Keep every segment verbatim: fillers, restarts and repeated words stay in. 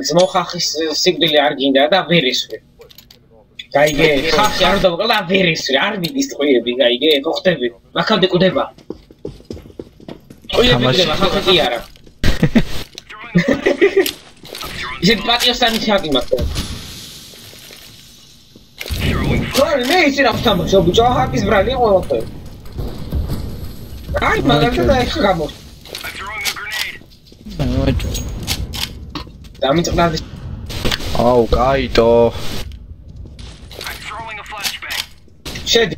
ძმო ხახის სიკვდილი არ გინდა და ვერ ისვრი. გაიგე, ხახი არ დავყო და ვერ ისვრი, არ მიდის ტყვიები, გაიგე, ხო ხდები? მაგამდე კვდება. ტყვიები კვდება, ხახი კი არა. ისეთ პატიოსანი შაკი მაგდა. Sorry, მე ისე რა ვთამაშო, ბიჭო, ჰაკის ბრალი ყოველთვის. აი, მაგალითად ახლა გამო. დამიწყდა. აუ, კაიტო. შედი.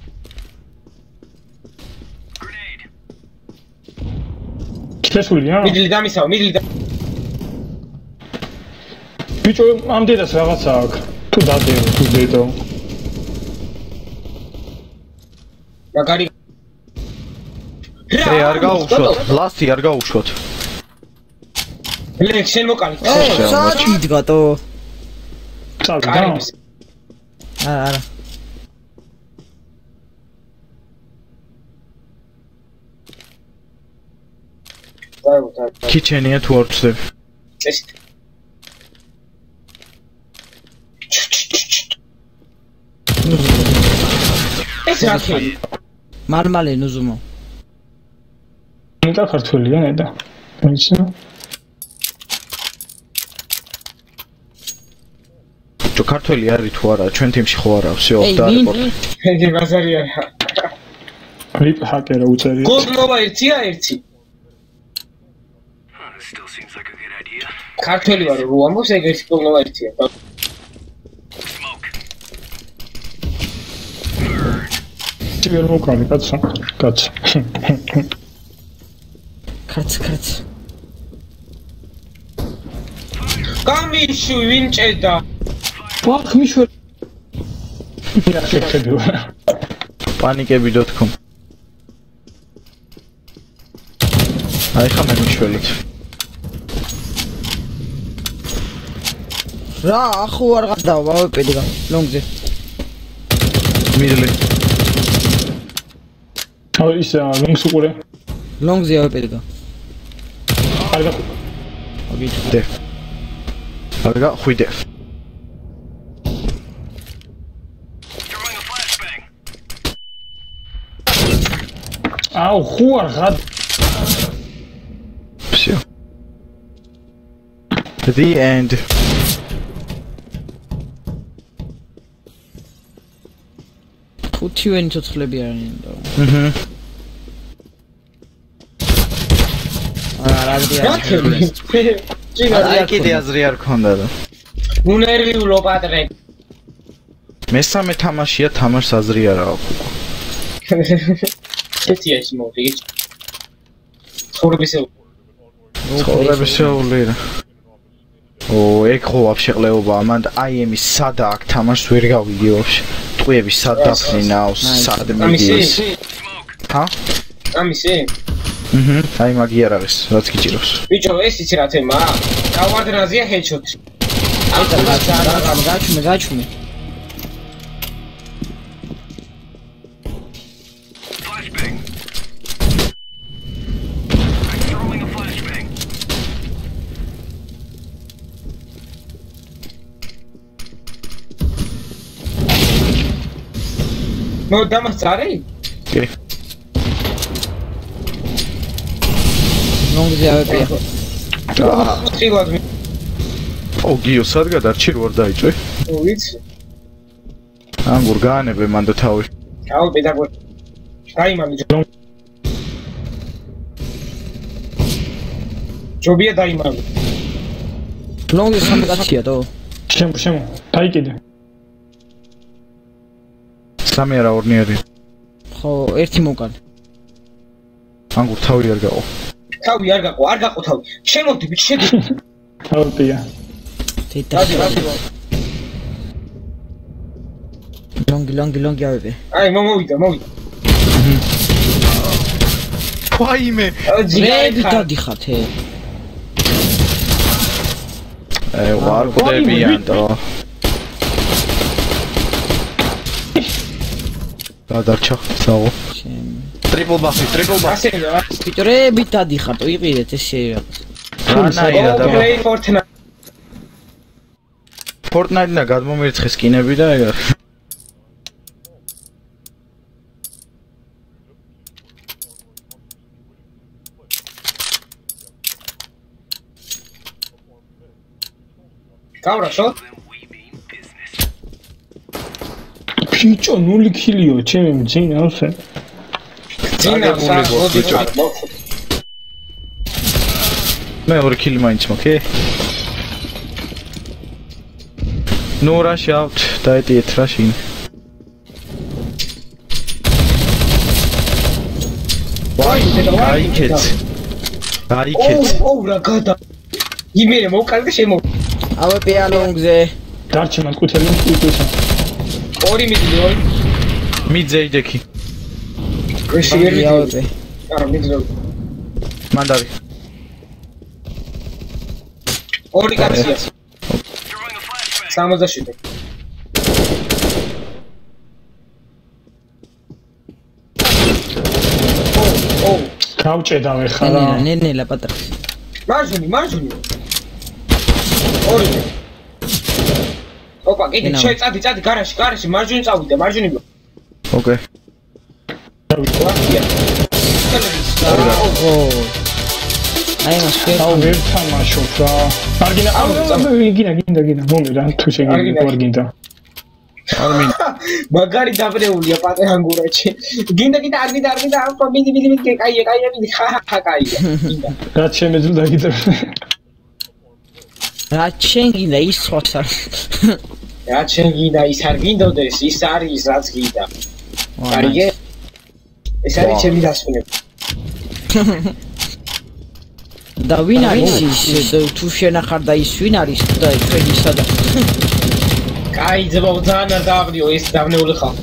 შესულია? მიდლი დამისაო, მიდლი და ბიჭო, ამდენას რაღაცა აქვს. თუ დადეო, თუ დედო. მაგარი ე არ გაუშვოთ, ლასი არ გაუშვოთ. ლექ შენ მოკალი. ე, საათი იდგატო. წავიდა. არა, არა. ქიჩენია თუ არ ვწდები. ეს ეს რაკი მარმალე ნუზუმო. ნეტა ქართველია ნეტა. ვიცი. ჯო ქართველი არის თუ არა, ჩვენ თიმში ხო არა, всё, და რეპორტი. ფედი ბაზარია. რიპ ჰაკერა უწერია. გოლნობა ერთია ერთი. ქართველი ვარ რო ამბობს ეგ ერთი გოლნობა ერთია. ვერ მოკალი კაცო, კაცო. კაც, კაც. გამიშვი ვინ ჭედა? ვახ მიშვი. რა შეხედვა. პანიკები დოთ კომ. აი ხა მე მიშველით. რა, ახო არ გადავა, ვაპედგა, ლონგზე. მიდლი. აუ ისე ლონგს უყურე. ლონგზე ვაპედგა. არ გა. აგიტე. არ გა ხვიდე. აუ ხუ არ გად. всё. The end. ხუთივენი ცოცხლები არიან და. აჰა. არა, რა აი კიდე აზრი არ ქონდა და. უნერვიულო პატრე. მესამე თამაშია, თამაშს აზრი არ აქვს. ესეა ის მოდი. ცხოვრებისეულ. ცხოვრებისეული რა. ო, ეგ ხო ვაფშე ყლეობაა, მან აი ემის სადა აქ თამაშს ვერ გავიდი ვაფშე. ტყვიები სად დაფრინავს, სად მიდის. ჰა? ამისი? აჰა, აი მაგი არ არის, რაც გიჭირავს. ბიჭო, ეს იცი რა თემაა? გავარდნაზია ჰედშოტი. აი და გაჩვენე, გაჩვენე. ნუ დამასწარი? კი. ლონგზე ავეპია. აა. ხილად მი. ო, გიო, სად გადარჩი რო არ დაიჭრე? ო, ვიცი. ანგურ გაანებე მან და თავი. აუ, პედაგოგი. დაიმამი ჯო. ჯობია დაიმამი. ლონგზე სამი კაცია თო. შემო, შემო. დაიკიდე. სამი არა ორნი არის. ხო, ერთი მოკალი. ანგურ თავი არ გაყო. თავი არ გაყო, არ გაყო თავი. შემოდი, ბიჭი, შედი. ავპია. თეთა. დადი, დადი. ლონგი, ლონგი, ლონგი ავეპე. აი, მომოვიდა, მოვიდა. ვაიმე. რები დადიხათ ე. ე, ვარ გდებიან და. გადარჩა, საო. ტრიპლ ბაფი, ტრიპლ ბაფი. ბიჭრები დადიხართ, იყიდეთ ეს შეიძლება. რანაირად Play Fortnite. Fortnite-ნა გადმომირცხე სკინები და ეგ არის. გავრაშო? ბიჭო ნული კილიო, ჩემი მძინავსე. ძინა საერთოდ მე ორი კილი მაინც მოქე. No rush out, დაეტიეთ რა შინ. ვაი, გაიქეთ. გაიქეთ. ოუ, ოუ, რა გადა. იმერე მოვკარდა შემო. ავე პიალონგზე. დარჩი მან კუთელი უკუცა. ორი მიდი, ორი. მიძე იდექი. ეში ერი. არა, მიდი. მანდარი. ორი კაცია. სამოცდაშვიდი. ოუ, ოუ. გავჭედავე ხარა. ნე ნე ლა პატრაკ. მარჯვნი, მარჯვნი. ორი. ოპა, კიდე შე წადი, წადი გარაში, გარაში, მარჯვნი წავიდე, მარჯვნი. ოკეი. ო. აი მასკე. აუ ვერ თამაშობ რა. არგინა, აუ, გინდა, გინდა, გინდა. მომი რა, თუ შეგიძლია ვარგინდა. არ მინდა. მაგარი დაბრეულია პატერანგურაჩი. გინდა, გინდა, არ გინდა, არ გინდა, ოპა, მიდი, მიდი, მიდი, კაია, კაია, მიდი, ხა, ხა, კაია. გინდა. რა შემეძლო დაგიწევ. რა შენ გინდა ის ხოც არ. რა შენ გინდა ის არ გინდოდეს, ის არის რაც გინდა. კარიგე? ეს არის ჩემი დასვენება. და ვინ არის ის თუ შენახარ და ის ვინ არის და ჩვენ ისა და კაი ძმაო ძალიან არ დაავნიო ეს დავნეული ხარ.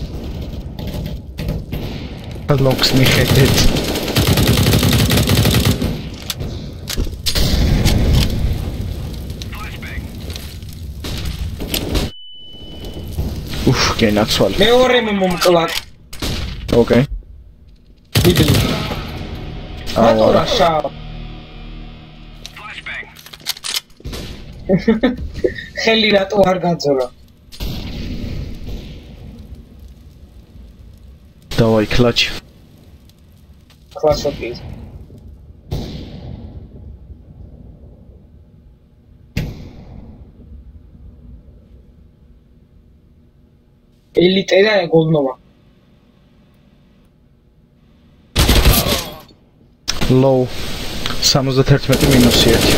ლოქს მიხედეთ. უფ, გენაცვალე. მეორე მომკლა. ოკეი. მიდი. ატორა შავ. ხელი რატო არ გაძორა? დავაი კლაჩი. კლასო პლიზ. ელიტე და გოლნოვა. low სამოცდაერთმეტი მინუს ერთი.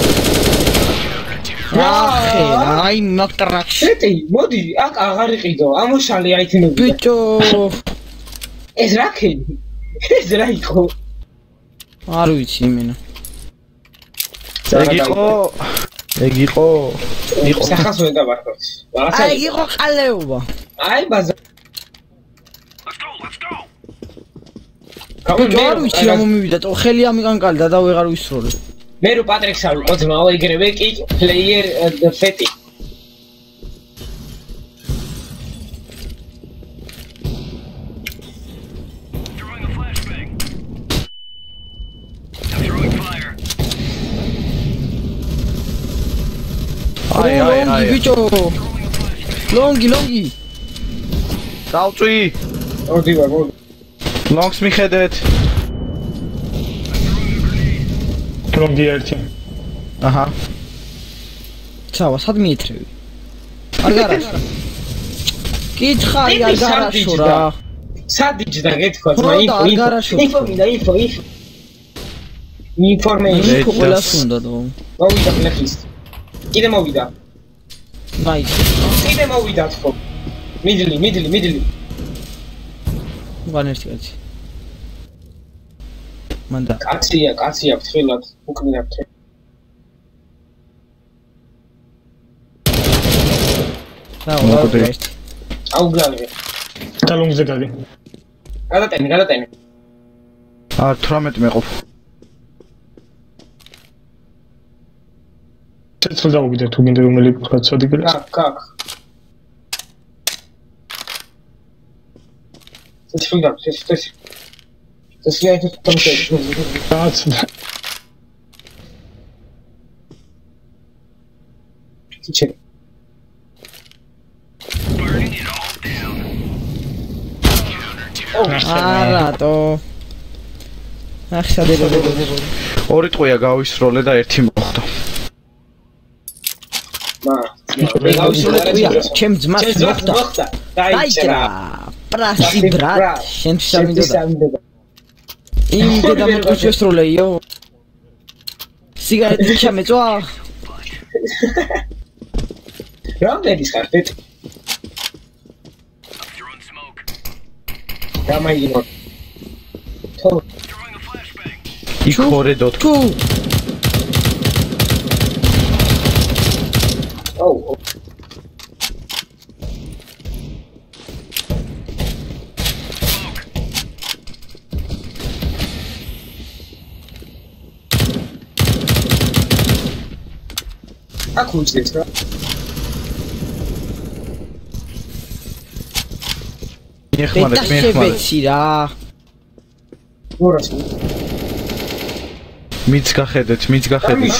ახე აი ნოტრაქს შეტი მოდი აქ აღარ იყიდო ამოშალი აითინები ბიჭო ეს რა ქენი ეს რა იყო არ ვიცი იმენა ეგ იყო ეგ იყო იყო სახას ვერ გავარქოთ რაღაცა აი იყო ყალეობა აი ბაზა ბიჭო არ ვიცი რა მომივიდა თო ხელი ამიგან კალდა და ვეღარ ვისროლე მე რო პატრიკს არ ვიყო ძმაო ეგრევე კი პლეიერ ფეტი აი აი აი ბიჭო ლონგი ლონგი დავწვი მოდი ვარ მოდი ლონგს მიხედეთ ლონგი ერთი აჰა ჩავა სად მიეთრევი არ გარაშო კითხარი არ გარაშო რა სადიჯდა გეთქვა ძმა ინფო ინფო მინდა ინფო ინფო ინფორმეიშნ ყველას უნდა და მოვიდა ფლეხის კიდე მოვიდა ნაის კიდე მოვიდა თქო მიდლი მიდლი მიდლი ვან ერთი კაცი მანდა კაცია კაცია ფრთხილად უკნია ფრთხილად აუ ერთი აუგლავე და ლონგზე გადი გადატენი გადატენი არ თვრამეტი მეყოფ ცეცხლ დავუგიდე თუ გინდა რომელი რაც ადიგრეს კაკ კაკ ცეცხლ და ცეცხლ ცეცხლ აი თუ თამაშე რაც ჩიჩე არატო ახსადებოდი ორი ტყვია გავისროლე და ერთი მოხდა მა გავისროლე ტყვია ჩემ ძმას მოხდა დაიჭრა პრასი ბრატ შენ სამიდოდა იმ დედა მოწვეს შესროლეიო სიგარეტი ჩამეწვა რამდენის ხართ? გამაიგინო. თო. იქ ხორედოთ. თუ. აუ. აკუჩ ეს რა? მიხმარეთ, მიხმარეთ. რა. გორას. მიც გახედეთ, მიც გახედეთ.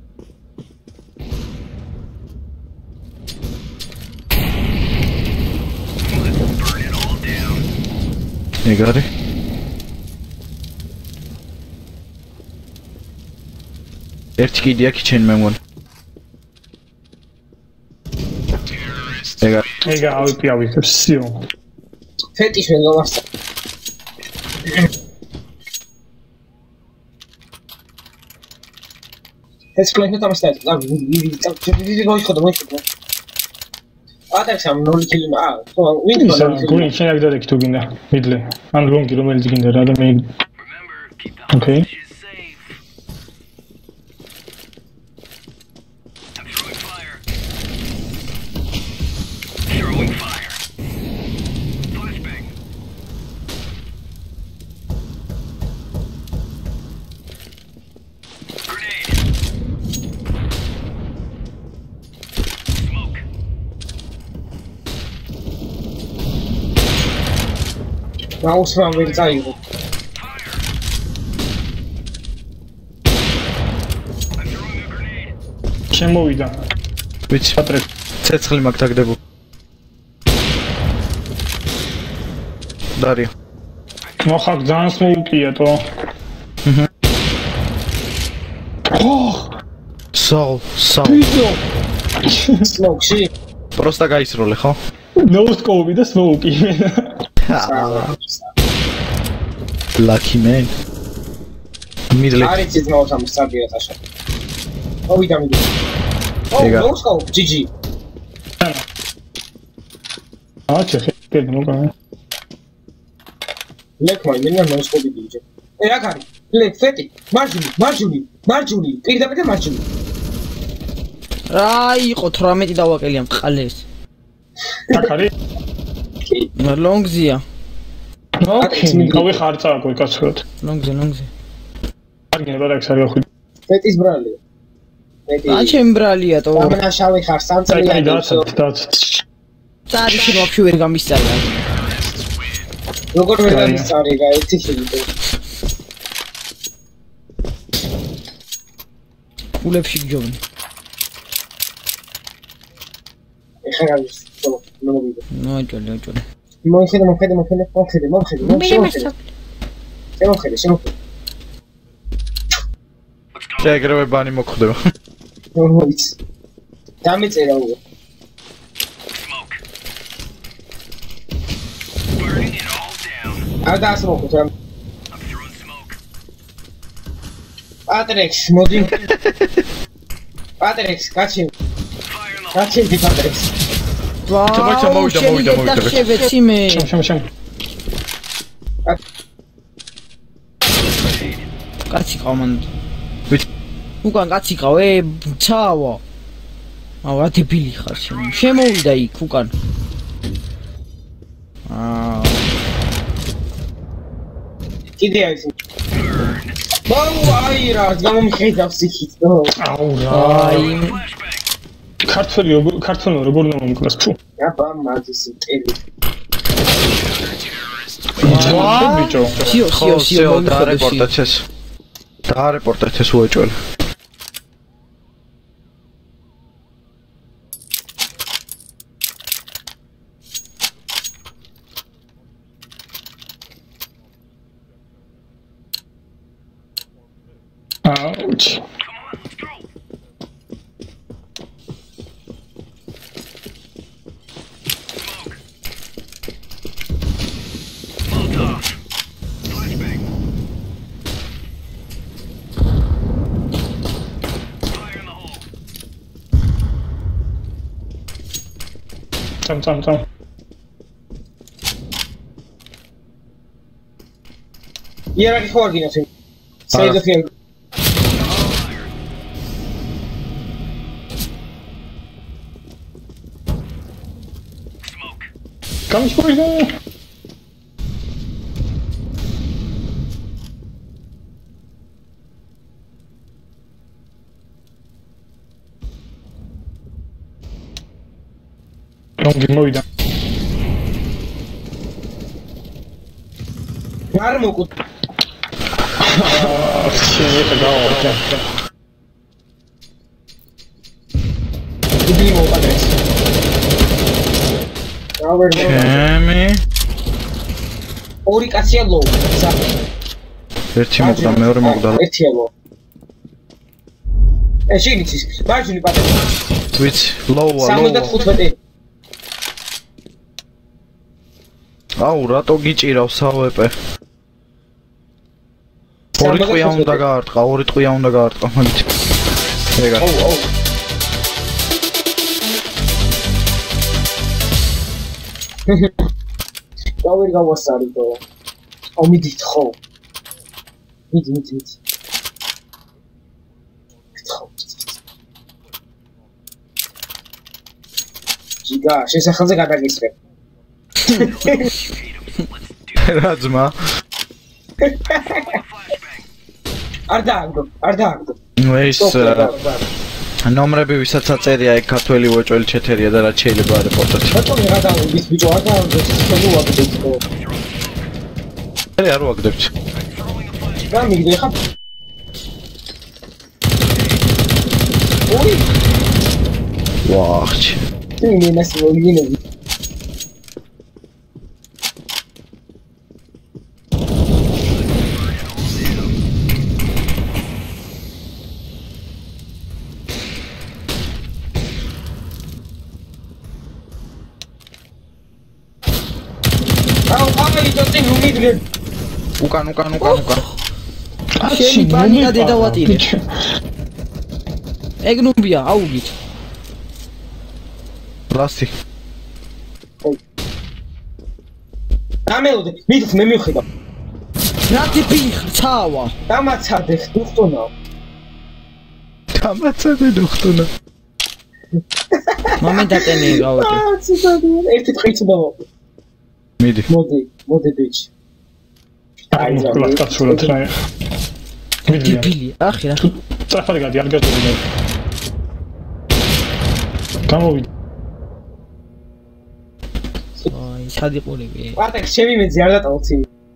ეგარი. ერთი კიდე აქ ჩენ მე მგონი. ეგარი. ეგა ავიპი ავიქებ სიო. ფეტის მეგობარს. ეს კლინი თამაშია. და ვიდი მოიხოდა მოიხოდა. ატაქსამ ნული კილი ა, ხო, ვინ გონი გონი შენ აქ დადექი თუ გინდა. მიდლე. ან ლონგი რომელიც გინდა რა და მე ოკეი. Rausfahren will sein. შემოვიდა. ვიცი, პატრიკ, ცეცხლი მაგ დაგდებო. დარია. მოხარ ძალიან მოუკია თო. აჰა. ო! საუ, საუ. Smoke-ში. პროსტა გაისროლე, ხო? No scope და smoke. Lucky man. Middle. არის ის მოთამ საბია ხაშა. ოვიდა მიდი. ო, no scope, ჯი ჯი. აა, ჩეხეთ მოგა. ლეკ მაი მენა no scope დიჯე. ე რა კარი? ლეკ ფეტი, მარჯვნი, მარჯვნი, მარჯვნი, პირდაპირ მარჯვნი. რა იყო თვრამეტი დავაკელია მყალეს. აქ არის? ლონგზია. ოკეი, გავი ხარწააკო კაცროთ. ლონგზე, ლონგზე. კარგი, ბარაქს არის ახლა. ფეტის ბრალია. ფეტი. ა ჩემ ბრალია თო. ამაშავი ხარ სამწლიანი. აი, დაცად, დაცად. წარიში ვაფშე ვერ გამისწარდა. როგორ ვერ გამისწარდა, ერთი ხილი. ულებში გჯობნი. ეხლა გავის. მომიდე. ნოაჭოლი, აჭოლი. მოიხედე, მოიხედე, მოიხედე, მოიხედე, მოიხედე, მოიხედე. შემოხედე, შემოხედე. შეგრევე ბანი მოხდება. მოიც. დამეწერა უა. არ დაასმოქოთ რა. პატრექს, მოდი. პატრექს, კაცი. კაცი პატრექს. ვაუ, მოვიდა, მოვიდა, მოვიდა, მოვიდა. შევეცი მე. შენ, შენ, შენ. კაცი ყავმან. ვიცი. უკან კაცი ყავ, ე, ცავა. აუ, რა დებილი ხარ შენ. შემოვიდა იქ უკან. აა. კიდე არის. ვაუ, აი რა, გამომხედავს იქით. აუ რა. აი. ქართველი ქართველი როგორ უნდა მომკლას ფუ. აბა, მაგის ტელი. ვაუ, ბიჭო. სიო, სიო, სიო, დაარეპორტეთ ეს. დაარეპორტეთ ეს უეჭველი. კუჩი. Tam, tam, tam. იარაღი ხო არ გინახე? საიდოქიან. გამიშკურდა. Longi მოიდა. არ მოკუთ. აა, შეიძლება გავაკეთე. დიდი მოვადეს. ჩემი ორი კაცია ლოუ. ერთი მოკვდა, მეორე მოკვდა. ერთია ლოუ. ეს შეგიცის, მარჯვნივ პატარა. ვიცი, ლოუა, სამოცდა ხუთმეტი. აუ, რატო გიჭირავს სავეპე? ორი ტყვია უნდა გაარტყა, ორი ტყვია უნდა გაარტყა, მაგით. ეგა. აუ, აუ. დავერ გავასარიდო. აუ, მიდით ხო? მიდი, მიდი, მიდი. ხო. ჯიგა, შესახელზე გადაგისრე. რა ძმა? არ დააგდო, არ დააგდო. ნუ ეს ნომრები ვისაც აწერია ეგ ქართველი უეჭველი ჩეთერია და რაც შეიძლება არ ეპოტოთ. ბატონი რა დავიგის ბიჭო, არ დააგდო, შენ უაგდებ ხო? ე არ უაგდებთ. რა მიგდე ხა? ოი. ვახჩი. მე მას მოგინები. უკან უკან უკან უკან შენი ბანია დედავატირე ეგ ნუბია აუგით რასი გამელოდე მიდიხ მე მივხედავ რა ტიპი ხცავა დამაცადე დუხტონა დამაცადე დუხტონა მომენტატენი გავაკეთე აა ცუდად ერთი ტყით დავა მიდი მოდი მოდი ბიჭი აი ზოგადად კაცურად რა მიდი ტიპი ახი რა წახალი გადი არ გაჭირდა გამოვიდე აი სადიყურები პატექ ჩემი მეძი არ დატოვცი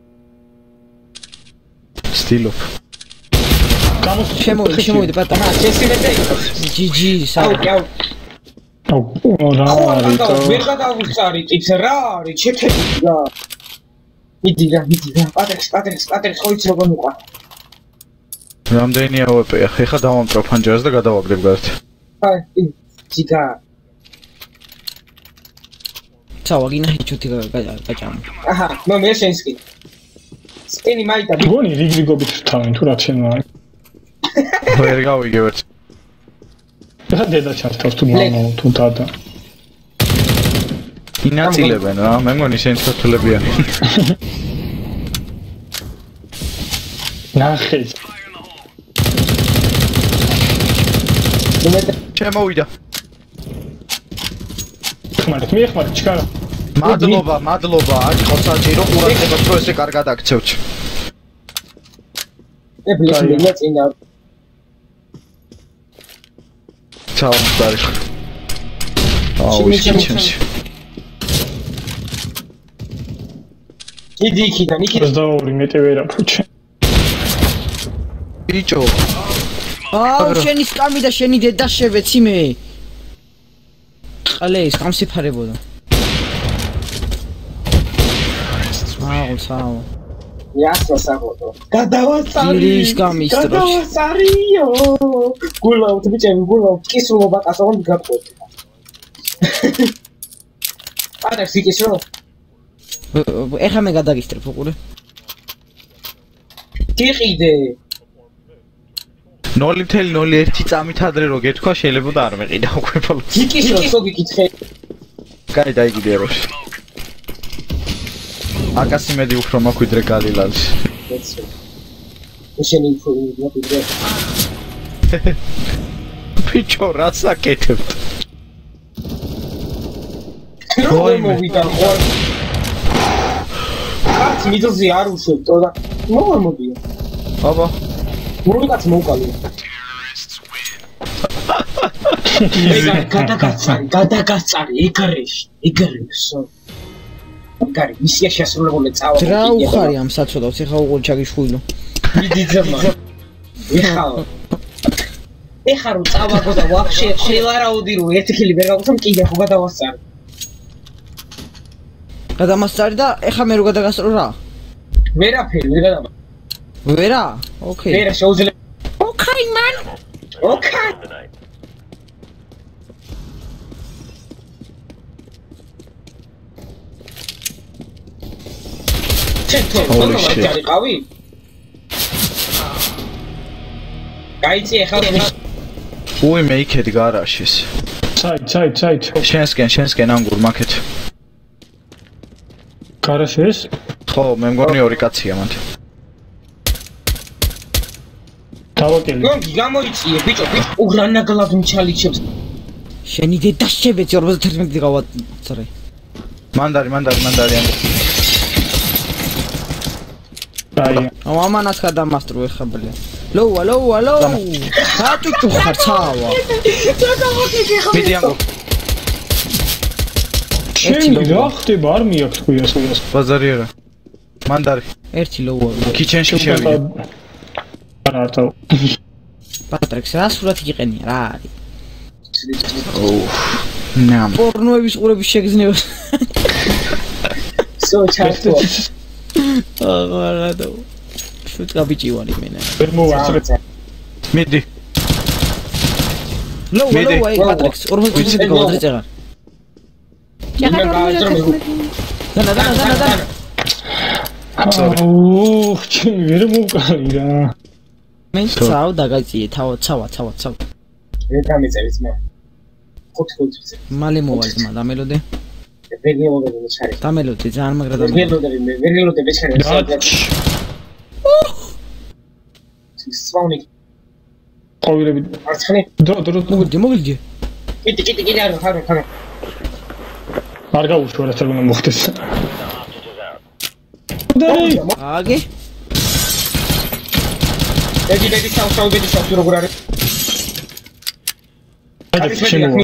სტილოფ გამოს შემოვიდე შემოვიდე პატარა ჩესი მეძე ჯიჯი აუ აუ აუ რა არის მე გადავუსწარი ტიპს რა არის ჩეთები რა მიდი რა მიდი რა პატექ პატექ პატექ ხო იცი როგორ მიყვა რამდენია ვეპეა ხეხა დავამტრო ფანჯარას და გადავაგდებ გარეთ აი ჯიგა ცავა გინა ჰიჩუთი გაჭამ აჰა ნო მე შენსკი სკენი მაიტა გონი რიგრიგობით თავენ თუ რა შენა ვერ გავიგე ვერც რა დედა ჩართავს თუ მამო თუ დადა ინაწილებენ რა მე მგონი ისინი ქართველებიან ნახე შემოვიდა ხმართ მე ხმართ ჩქარა მადლობა მადლობა არ იყო საჭირო ყურადღებას რო ესე კარგად აქცევთ ე ბლექი მე წინა ჩაო დარი აუ ის ჩენჩი იდი იქიდან იქიდან ოცდაორი მეტი ვერა ფუჩე ბიჭო აუ შენი სკამი და შენი დედა შევეცი მე ყალე ის გამსიფარებოდა აუ საო Jasno saboto. Გადავასწარი. ის გამისტროშ. გადავასწარიო. გულო, თუ ბიჭები გულო, კისრულობა ასόν გაგყვეთ. არა, სიკისრო. ეხა მე გადაგისტრებ უყურე. გიყიდე. ნული თელი ნული ერთი წამით ადრე რო გეთქვა შეიძლება და არ მეყიდა უკვე ბოლოს. გიკისრო, ხო გიკითხე. კაი დაიგიდე როშ. აკასი მედი უფრო მაქვიდრე გალილალის. შენი უფრო მაქვიდრე. ბიჭო, რას აკეთებთ? როი მოვიდა ხო? კაც მიდოზე არ უშვებთ და მოვარ მოდია. აბა, მორი კაც მოვყალი. ეგ გადაგაცარი, გადაგაცარი, ეგარეში, ეგარესო. გარი, მისია შესრულებული წავა. რა უხარი ამ საწოდავს, ეხა უყურ ჩაგიშვილო. მიდი ძმა. ეხა. ეხა რო წავაგო და ვაფშე ხელარაუდი რო ერთი ხილი ვერ გავხსნამ, კიდე ხო გადავასწარი. გადამასწარი და ეხა მე რო გადაგასწრო რა? ვერაფერი, ვერ გადამა. ვერა? ოკეი. ვერა შეუძლია. ოკეი, მან. ოკეი. ჩეთო, ხომ ვარჯარიყავი? გაიცი ეხლა უი მე იქეთ გარაჟის. საით, საით, საით. შენსკენ, შენსკენ ამგურ მაკეთ. გარაშეს? ხო, მე მგონი ორი კაცია მანდ. დავაკელი. გონგი გამოიწიე, ბიჭო, ბიჭო, უგრანაგლად მჩალიჩებს. შენი დედა შებეცი ორმოცდათერთმეტი გავაწრე. მანდარი, მანდარი, მანდარი ამ. აი. ამანაც გადამასტრო ეხა ბლე. ლოუა, ლოუა, ლოუ. რატო თუ ხარ ცავა? მიდი ამბო. შენი რა ხდება არ მიაქვს ხვიას ხვიას. ბაზარი არა. მანდარი. ერთი ლოუა. კიჩენში შევიდე. არა ართა. პატრიქს რა სურათი იყენია რა არის? ოუ. ნამ. პორნოების ყურების შეგრძნებას. სო ჩართო. აა რატო? შუტყა ბიჭი ვარ იმენა. ვერ მოვასწრე. მიდი. ლოუა, ლოუა, აი პატრიქს ორმოცდათერთმეტი გავადრე წეღარ. მე გააძრე. დანა, დანა, დანა, დანა. აუ, ჩემი ვერ მოვკალი რა. მე ცავ დაგაწიე, თავ, ცავა, ცავა, ცავა. მე გამიწერის მე. ხუთი ხუთი. მალე მოვალ ძმა, დამელოდე. ვერნელოდე მეჩარი. დამელოდე, ძალიან მაგრა დამელოდე. ვერნელოდე, ვერნელოდე მეჩარი. სვაუნი. ყოვილები. არცხნი. დრო, დრო. მოგდი, მოგდი. კიდე, კიდე, კიდე არ ხარ, ხარ. არ გაუშვა რა თქმა უნდა მოხდეს. დარი. აგე. ედი, ედი, საუ, საუ, ედი, საუ, როგორ არის? აი, შემოვა.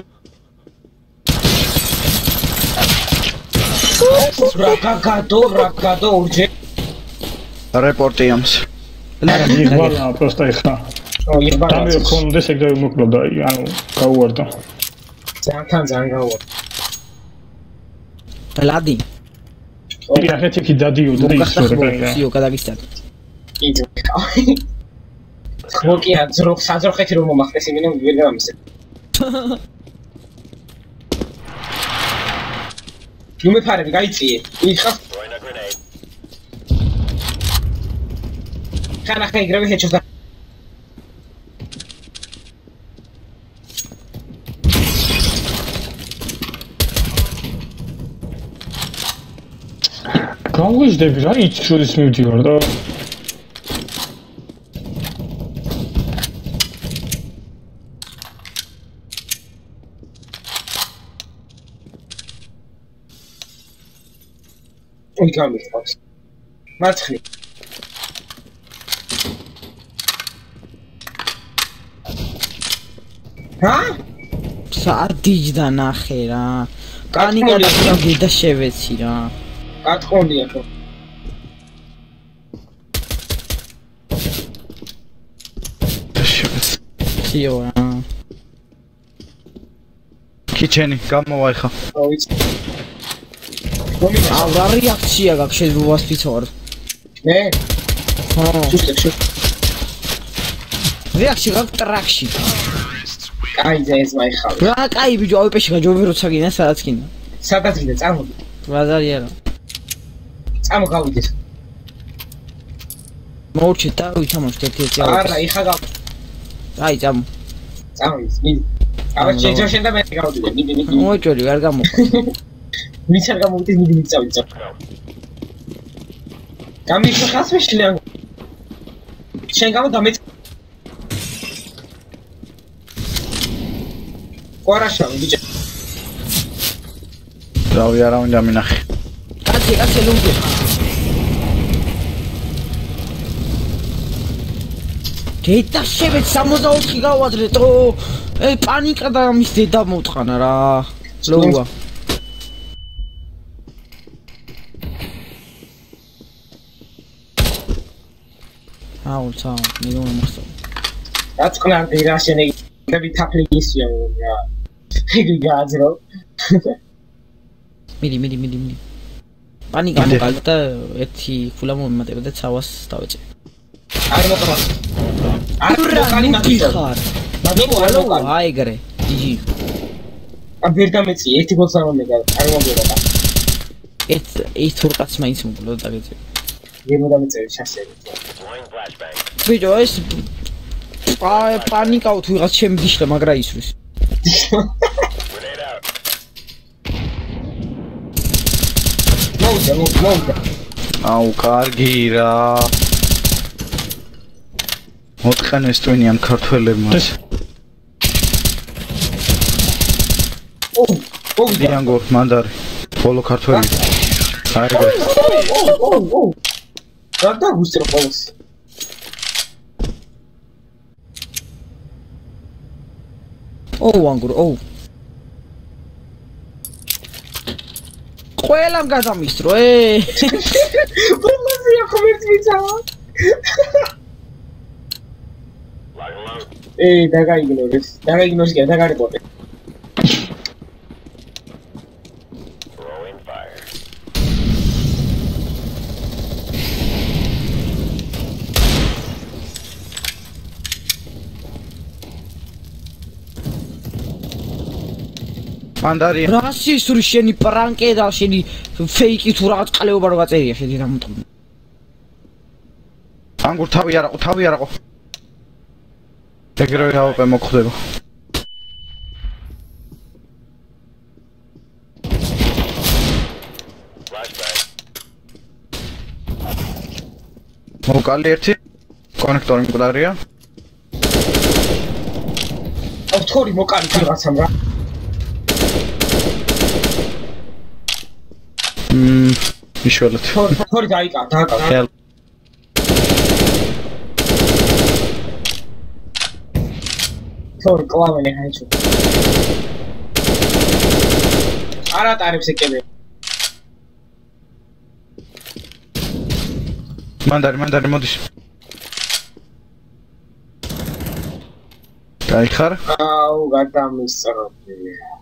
ბრაკაგადო, ბრაკაგადო, ურჯე. რეპორტი ამს. არა, იღვალა პროსტა ეხა. ო, იღვალა. დამე კონდეს ეგ მოკლოდა, ანუ გაუვარდა. ძალიან ძალიან გაუვარდა. ლადი. ი ახეთ კი დადიოდა და ისო რა. სიო გადაგისტად. კიდე. ხო კი აძრო საძროხეთი რომ მომახდეს იმენა ვერ გამისე. ნუ მეფარები გაიწიე. იხა. ხანა ხე გრები ჰეჩოს და გავუჟდები რა იცი შორის მივდივარ და ოი გამიხავს მარცხნი რა? სადიჯდა ნახე რა კანი გადაგდი და შევეცი რა კატყონია ხო სიო რა კიჩენი გამოვა ხა აუ იცი აუ რა რეაქცია გაქვს შეიძლება ვასპიცორ მე ხო ზუსტად შე რეაქში გაქვს ტრაქში კაი ეს მაიხავ რა კაი ბიჭო ავიპეში გაჯობი როცა გინდა სადაც გინდა სადაც გინდა წამოდი ბაზარი არა წამოგავიდეს მოურჩი და ვითამაშოთ ერთი ერთი არა იხა გა აი წამო წამოდის მიდი აბა შეიძლება შენ და მე გავდივე მიდი მიდი მოიჭორი არ გამოყვა ვიც არ გამოვიდეს მიდი მიდი წავიდე გამიშა ხასვე შლიან შენ გამო დამეც ყარაშა ბიჭო რავი არა უნდა მინახე კაცი კაცი ლუნგი დედა შევეც სამოცდაოთხი გავადრეთო ე პანიკა და მის დედა მოვტყანა რა ლოუა აუ ცა მე გონი მოსწო რაც კლანდი რა შენი მე თაფლიგისია რა იგი გააძრო მიდი მიდი მიდი მიდი პანიკა მოგალდა და ერთი ქულა მომემატება და ცავას დავეჭე არ მოყვა არ მოყალი მაგიხარ მაგო არ მოყალი აი ეგრე ჯიჯი ამ ვერ დამეწი ერთი გოლს არ მომეგა არ მომგებოდა ეს ეს თურ კაც მაინც მოგლო დაგეწე ვერ მომდამეწე შასები ბიჭო ეს აი პანიკა თუ ვიღაც ჩემი დიშლა მაგრა ისვრის მოვიდა მოვიდა აუ კარგი რა მოთხანეს ტვინიან ქართველებმა ო ო დიანგო მანდარი ბოლო ქართველი აი ო ო ო რა დაგუსტრო ყოველს ო ანგურ ო ყველამ გადამისწრო ე ბოლოსია ხომერც ვიცავა ე დაგაიგნორეს დაგაიგნორეს კი დაგარეკორე მანდარი რა სისური შენი პრანკე და შენი ფეიკი თუ რაღაც ყალეობა რო გაწერია შენი რა მომტყუნ ანგურ თავი არაყო თავი არაყო ეგრევე ავყე მოხდება მოკალი ერთი კონექტორი მკვდარია აუ თორი მოკალი რაღაცამ რა მმ მიშველეთ თორი თორი დაიკა დააკა თორი კლავენი ჰაიჩო არა ტარებს ეკები მანდარი მანდარი მოდის დაიხარ აუ გადამისწრაფე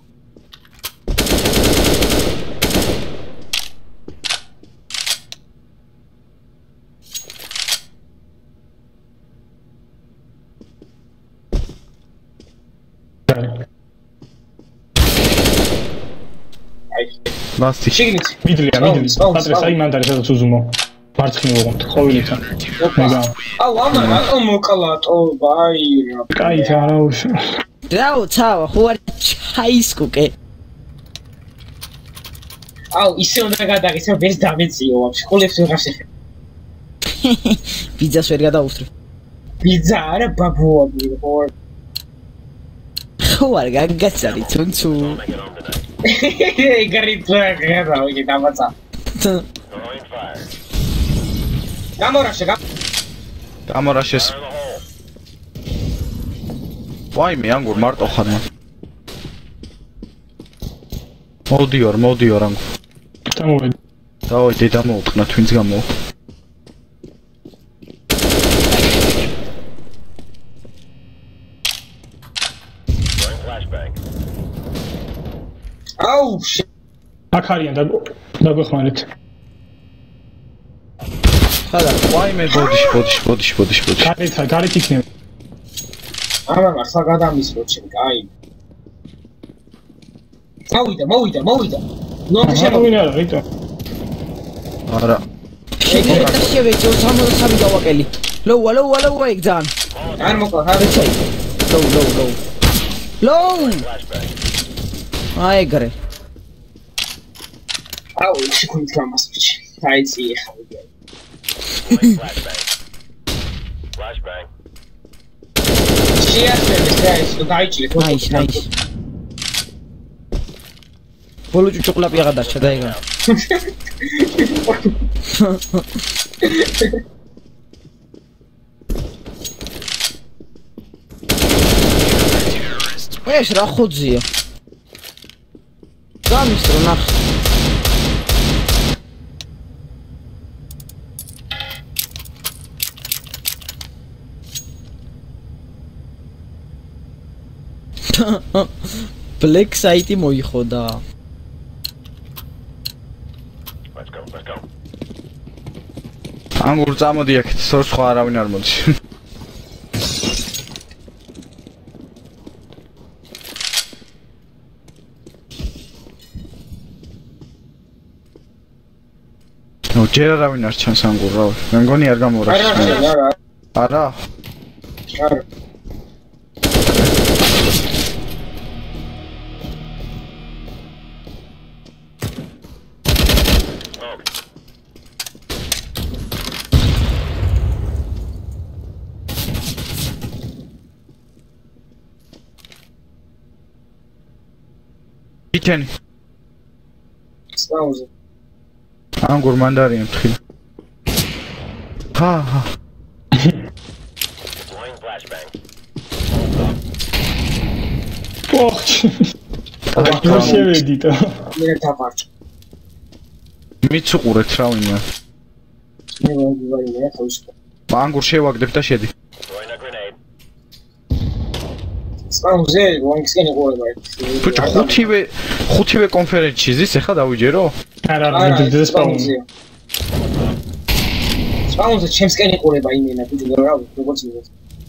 მასტი შიგნით მიდლია მიდლის პატრეს აი მანდარი სადაც უზუმო მარცხნივ ვოღონთ ხოვილითან მეგა აუ ამა რატო მოკალატო ბაი რა კაი არა უშ რაო ცავა ხო არ ჩაისკუკე აუ ისე უნდა გადაგიცე ვერ დამეციო ვაფშე ყოლებს ვეღარ შეხე პიძას ვერ გადაუსწრე პიძა არა ბაბუები ხო ხო არ გაგაცარი თუნცუ ეგრითაა რა იგი დამაცა გამორაშე გამორაშეს ვაიმე ანგურ მარტო ხარ მან მოდიორ მოდიორ ანგურ დამოვედი დავაი დედა მოუტყნა twins გამო აუ აქ არიან და დაგვეხმარეთ ხადა. ვაიმე, ბოდიში, ბოდიში, ბოდიში, ბოდიში, ბოდიში. გარეთ, გარეთ იქნება. არა, ახლა გადამისვრო ჩემ, კაი. მოვიდა, მოვიდა, მოვიდა. ნუ შემოვიდა რა, რიტო. არა. შეგედა შევეჭო სამოცდაოთხ გავაკელი. ლოუა, ლოუა, ლოუა იქ ძალიან. არ მოკლა, ხარ ეს. ლოუ, ლოუ, ლოუ. ლოუ. აი ეგრე. აუ, შეგუნით გამასწრე. აიცი ხა. Flashbang. შეასრულე ეს გაიჭირე ხო? ნაის, ნაის. ბოლო ჭუჭუყლაპი აღარ დარჩა და ეგა. ეს რა ხოძია? გამისტრო ნახ. Black site მოიხოდა. Let's go, let's go. ანგურ წამოდი აქეთ, სულ სხვა არავინ არ მოდის. ნუ ჯერ არავინ არ ჩანს ანგურ რა. მე მგონი არ გამორას. არა, არა. არა? არა. Kitchen. Snauze. Angur mandarin tkhi. Ha ha. Deploying flashbang. ოხ. რა შევედით? მე დავარჩ. მიცუყურეთ რა ვინია. მე ვაი მე ხო ის. ანგურ შევაგდებ და შედი. Throwing a grenade. Snauze, ვანგსკენი ყურება. ბიჭო, ხუთივე ხუთივე კონფერენციის ის ახლა დავიჯერო? არა, არა, ეს სპაუნზე. სპაუნზე ჩემსკენი ყურება იმენა, ბიჭო, რა როგორც მივეც.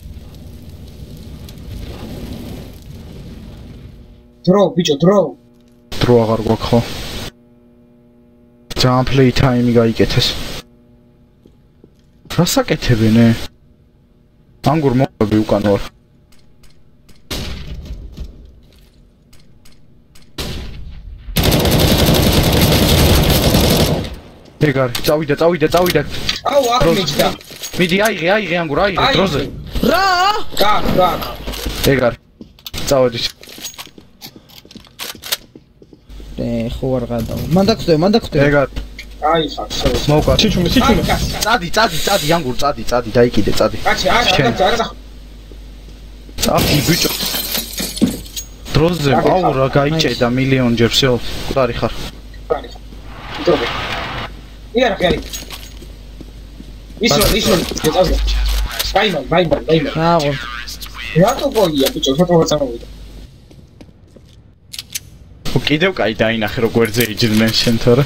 დრო, ბიჭო, დრო. დრო აღარ გვაქვს ხო? ძალიან play time-ი გაიკეთეს. რა საკეთებენ ე? ანგურ მოყვები უკან ვარ. ეგარ, წავიდა, წავიდა, წავიდა. აუ, არ მიჭდა. მიდი, აიღე, აიღე ანგურ, აიღე დროზე. რა? გაკ, გაკ. ეგარ. წავედით. ე, ხო არ გადავა. მან დაგხვდე, მან დაგხვდე. ეგარ. აი ხარ, შევ. მოვკარ. ჩიჩუმე, ჩიჩუმე. წადი, წადი, წადი, ანგურ, წადი, წადი, დაიკიდე, წადი. კაცი, არა, არა, არა. წადი, ბიჭო. დროზე, აუ რა გაიჭედა მილიონჯერ, всё, ყარი ხარ. კარი ხარ. დრო. იარა ხარი. ისო, ისო, წავდა. ვაიმან, ვაიმან, ვაიმან. აღვ. რატო გოია, ბიჭო, რა წამოვიდა. ო კიდევ კაი დაინახე როგვერზე იჯდნენ შენ თორე.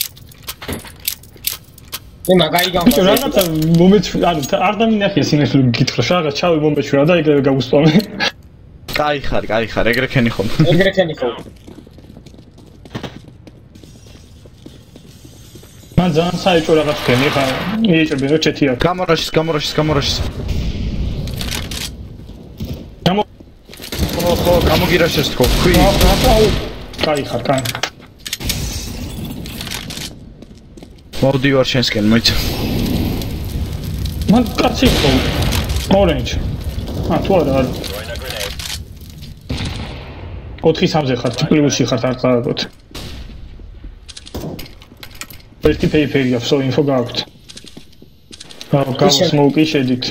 მე მაგარი გავხარ. ბიჭო, რაღაცა მომეჩვი, ანუ არ დამინახეს იმას რომ გითხრა, რაღაც ჩავი მომეჩვრა და ეგრევე გავუსწამე. კაი ხარ, კაი ხარ, ეგრე ქენი ხომ. ეგრე ქენი ხო. მან ძალიან საეჭვო რაღაც ქენი, ხა მიეჭრები რა ჩეთი აქვს. გამორაშის, გამორაშის, გამორაშის. გამო ხო, ხო, გამოგირაშეს თქო, ქვი. აუ, კაი ხარ, კაი. მოდი ვარ შენსკენ, მოიცა. მან კაცი ხო. Orange. ა, თუ არა, არა. Throwing a grenade. ოთხი სამზე ხარ, პლუსი ხარ არ წავაგოთ. ერთი პეიპერი აქვს, info გაქვთ. აუ, გამოსმოუკი შედით.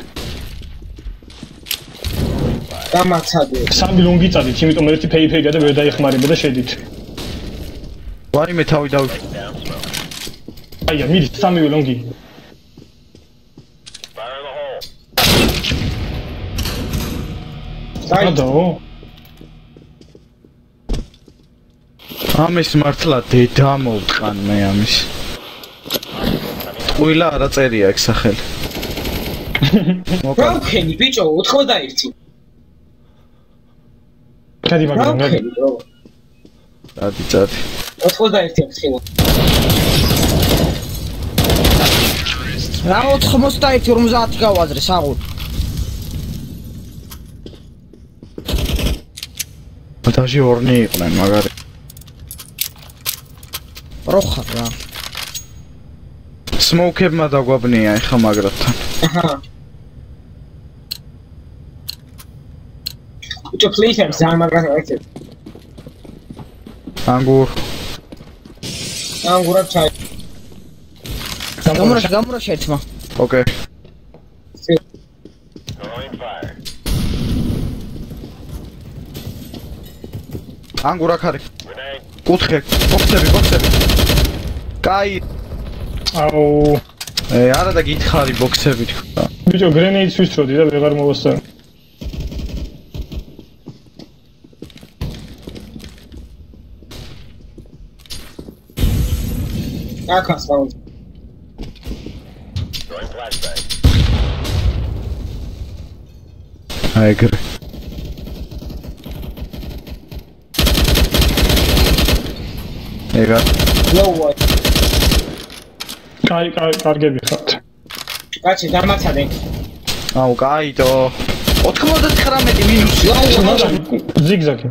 გამაცადე. სამი ლონგი წადით, იმიტომ ერთი პეიპერია და ვერ დაიხმარება და შედით. ვარი მე თავი დავი. აია, მიდი, სამივე ლონგი. Fire in the hole. გადაო. ამის მართლა დედა მოვყან მე ამის. ტყუილა არა წერია ეგ სახელი. რა ვქენი ბიჭო ოთხმოცდაერთი. გადი მაგრამ გადი. დადი წადი. ოთხმოცდაერთი აქვს ხილო. რა ოთხმოცდაერთი ორმოცდაათი გავაზრე საღურ. დაჟე ორნი იყვნენ მაგარი. როხარ რა. სმოუკებმა დაგვაბნია ეხა მაგრათან. აჰა. უჩო პლეისებს ძალიან მაგრად აიცეთ. ანგურ. ანგურად ჩაი. გამურაში გამურაში ერთმა. ოკეი. Throwing fire. ანგურ აქ არის. Grenade. კუთხე, ბოქსები, ბოქსები. კაი. აუ ე არა და გითხარი ბოქსები თქვა. ბიჭო გრენეიდს ვისროდი და ვეღარ მოვასწარ. აკას ვაუნ. Throwing flashbang. აიგრე. ეგა ლოუ. კაი კაი კარგები ხართ. კაცი დამაცადე. აუ კაიტო. ოთხმოცდათხრამეტი მინუსი. ზიგზაგი.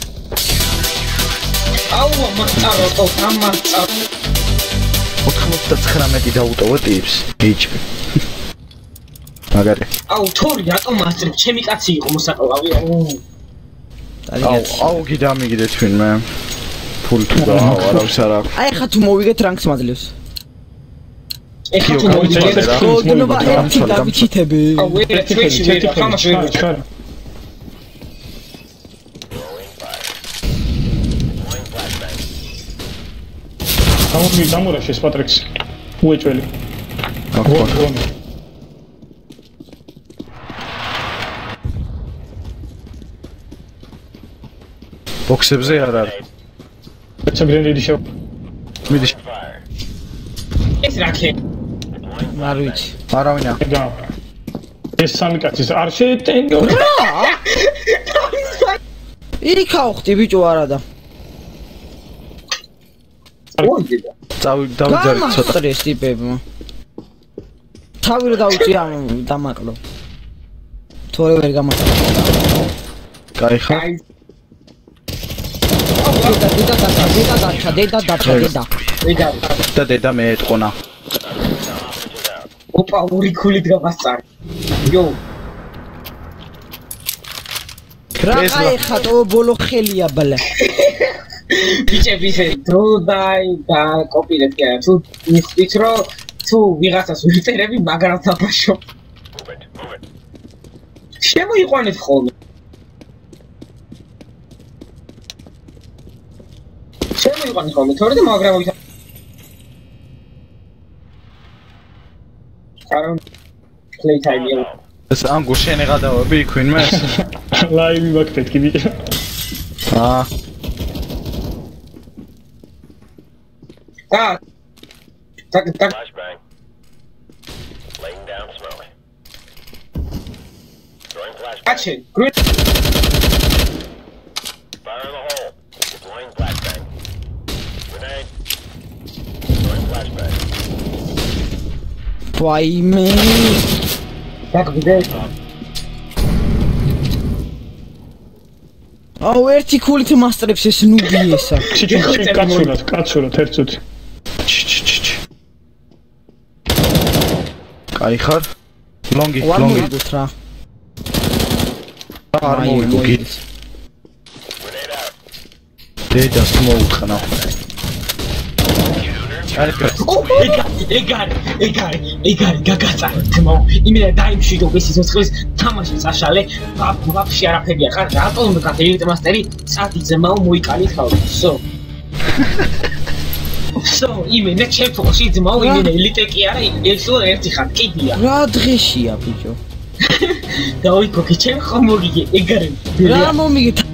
აუ მასწავლო თო ამასწავლო. ოთხმოცდათხრამეტი დაუტოვე ტიპს. ეიჩპი. მაგარი. აუ თორი რატომ მასწრებ? ჩემი კაცი იყო მოსაყლავი. აუ. აუ აუ გიდამიგიდე თვინმე. ფულ თუ გაავა არავის არ აქვს. აი ხა თუ მოვიგეთ რანგს მაძლევს. ეხლა თუ მოვიწერეთ გოგნობა ერთი გავიჩიტები. აუ ვერა ჩვეში ვერა ხამას ვერა. ჩქარა. Throwing flashbang. გამომი გამურაში სპატრექსი. უეჭველი. გოგონი. ბოქსებზე არ არის. ეცა გრენეიდი შევ. მიდი. Fire. ეს რა ხე? არ ვიცი. არავინა. ეგა. ეს სამი კაცის არ შეეტენო. იქა ვხდი ბიჭო არადა. ოიდიდა. წავი დავიძარი ცოტა. გამასტრეს ტიპებმა. თავი რა დაუწი ამ დამაკლო. თორე ვერ გამასტრე. კაი ხარ? აი დედა დედა დედა დედა დედა დედა დედა დედა. ეგა. და დედა მე ეთყონა. ოპა ორი ქულით გავასწარი. იო. რა აი ხა თო ბოლო ხელია ბლა. ბიჭები ისე დრო დაი და კოპირეთ კი არა თუ მიხდით რომ თუ ვიღაცას ვიწერები მაგრამ თაფაშო. Move it. Move it. შემოიყვანეთ ხოლმე. შემოიყვანეთ ხოლმე თორე და მაგრამ მოითა. კარო play time-ია. ეს ანგურ შენ ეღადავები იქვინმე? ლაივი ვაკეთეთ კი ბიჭო. აა და так так Flashbang. Laying down smoke. Throwing flashbang. კაცი გრინ Fire in the hole. Deploying flashbang. Grenade. Throwing flashbang. ვაიმე. так ვიდე აუ ერთი ქულით მასტრებს ეს ნუბი ესა. ჩიჩი კაცურად კაცურად ერთწუთი. კაი ხარ? ლონგი, ვარ ლონგი. მოვიდოთ რა. არ მოვიდუგი. Grenade out. დედა მოუთხნა. არის ეგარი ეგარი ეგარი ეგარი გაგაწარე თმო იმენა დაიმშვიდო ეს სიცოცხლის თამაში საშალე ვაფშე არაფერია ხარ რატომ გაკეთე ელიტ მასტერი წადი ძმაო მოიკალით ხალხო სო სო იმენა ჩემთვაში ძმაო იმენა ელიტე კი არა ესო ერთი ხარ კიდია რა დღეშია ბიჭო. და ოიქო კი ჩემ ხომ მოგიგე ეგარი რა მომიგე